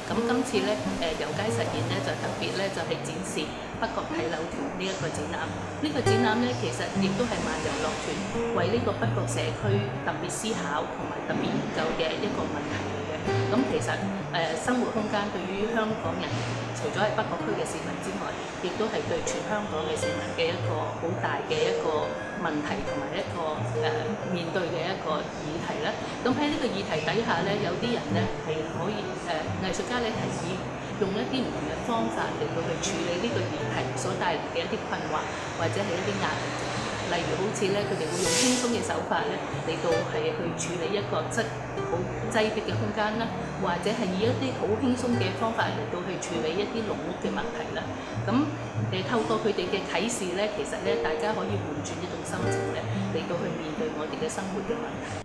咁今次咧遊街實驗咧就特別咧就係展示北角睇樓團呢一個展覽。呢個展覽咧其實亦都係漫遊樂團為呢個北角社區特別思考同埋特別研究嘅一個問題嚟嘅。咁其實生活空間對於香港人，除咗係北角區嘅市民之外，亦都係對全香港嘅市民嘅一個好大嘅一個問題同埋一個面對嘅一個議題啦。咁喺呢個議題底下咧，有啲人咧係可以藝術家咧提議用一啲唔同嘅方法嚟到去處理呢個議題所帶嚟嘅一啲困惑或者係一啲壓力。例如好似咧，佢哋會用輕鬆嘅手法咧嚟到係去處理一個好擠迫嘅空間啦，或者係以一啲好輕鬆嘅方法嚟到去處理一啲籠屋嘅問題啦。咁透過佢哋嘅啟示咧，其實咧大家可以換轉一種心情咧嚟到去面對我哋嘅生活嘅問題。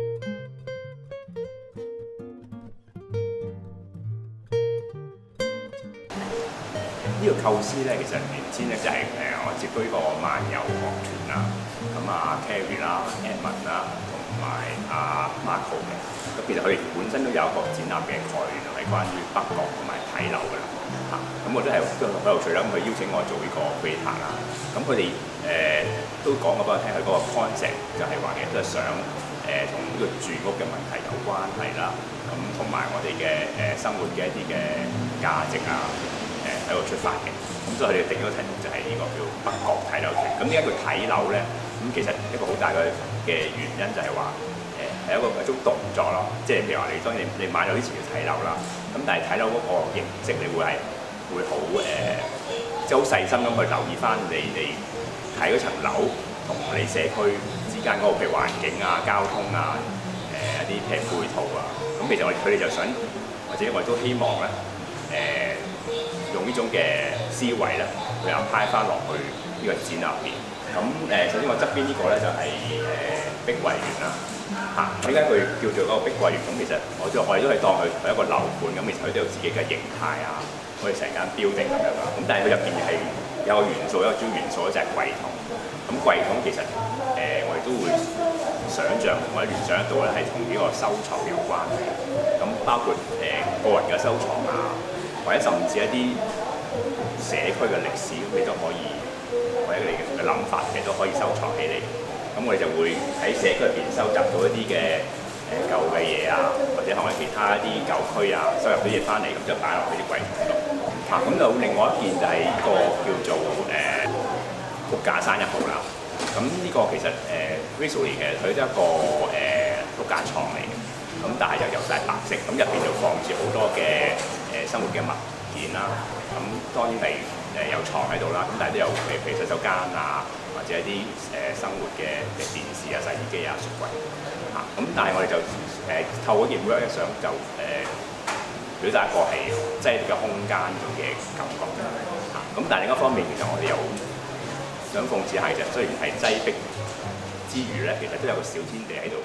呢個構思咧，其實原先咧就係我接觸呢個漫遊樂團啦，咁Carrie 啦、Edmond 啦，同埋Marco 嘅。咁其實佢哋本身都有一個展覽嘅概念，係關於北角同埋睇樓㗎啦。咁我都好有趣啦。咁佢邀請我做呢個 creator 啦。咁佢哋都講過俾我聽，佢嗰個 concept 就係話嘅都係想同呢個住屋嘅問題有關係啦。咁同埋我哋嘅生活嘅一啲嘅價值啊。喺度出發嘅，咁所以佢哋定咗個題目就係呢個叫北角睇樓團。咁點解佢睇樓咧？咁其實一個好大嘅原因就係話係一種動作咯。即係譬如話你當然你買樓之前要睇樓啦，咁但係睇樓嗰個形式你會好即係好細心咁去留意翻你睇嗰層樓同你社區之間嗰個譬如環境啊、交通啊、一啲譬如配套啊。咁其實佢哋就想，或者我哋都希望咧用呢種嘅思維咧，佢又派翻落去呢個展覽入邊。咁首先我側邊呢個咧就係碧桂園啦，點解佢叫做嗰個碧桂園？咁其實我哋都係當佢係一個樓盤，咁其實佢都有自己嘅形態啊，我哋成間 building 咁樣啦。咁但係佢入邊係有個元素，一個主要元素咧就係櫃桶。咁櫃桶其實我哋都會想像或者聯想得到咧，係同呢個收藏有關嘅。咁包括個人嘅收藏啊。或者甚至一啲社區嘅歷史，你都可以，或者你嘅諗法其實都可以收藏起嚟。咁我哋就會喺社區入邊收集到一啲嘅舊嘅嘢啊，或者可能其他一啲舊區啊，收入啲嘢翻嚟，咁就擺落去啲櫃桶度。咁就另外一件就係呢個叫做福架山1號啦。咁呢個其實visually 其實佢都係一個福架廠嚟嘅。咁但係又有晒白色，咁入邊就放住好多嘅生活嘅物件啦。咁當然係有床喺度啦，咁但係都有譬如洗手間啊，或者一啲生活嘅電視啊、洗衣機啊、雪櫃咁但係我哋就透過件 work 想就表達一個係擠迫嘅空間嘅感覺咁但係另一方面，其實我哋又想諷刺下，其實雖然係擠迫之餘咧，其實都有個小天地喺度。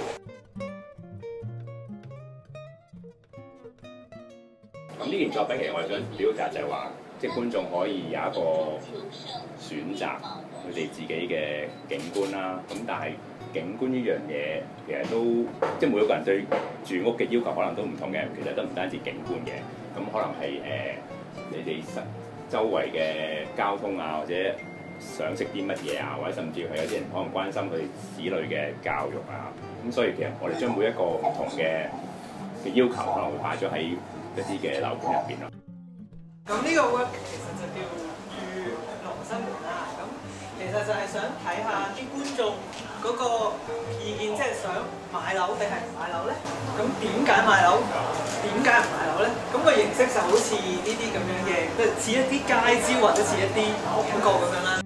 咁呢件作品其實我哋想表達就係話，即係觀眾可以有一個選擇佢哋自己嘅景觀啦。咁但係景觀呢樣嘢其實都即係每一個人對住屋嘅要求可能都唔同嘅。其實都唔單止景觀嘅，咁可能係你哋周圍嘅交通啊，或者想食啲乜嘢啊，或者甚至係有啲人可能關心佢哋子女嘅教育啊。咁所以其實我哋將每一個唔同嘅要求可能會擺咗喺一啲嘅樓盤入邊咯。 咁呢個 work 其實就叫住樂生活啦。咁其實就係想睇下啲觀眾嗰個意見，即係想買樓定係唔買樓咧？咁點解買樓？點解唔買樓咧？咁個形式就好似呢啲咁樣嘅，即係似一啲街招或者似一啲廣告咁樣啦。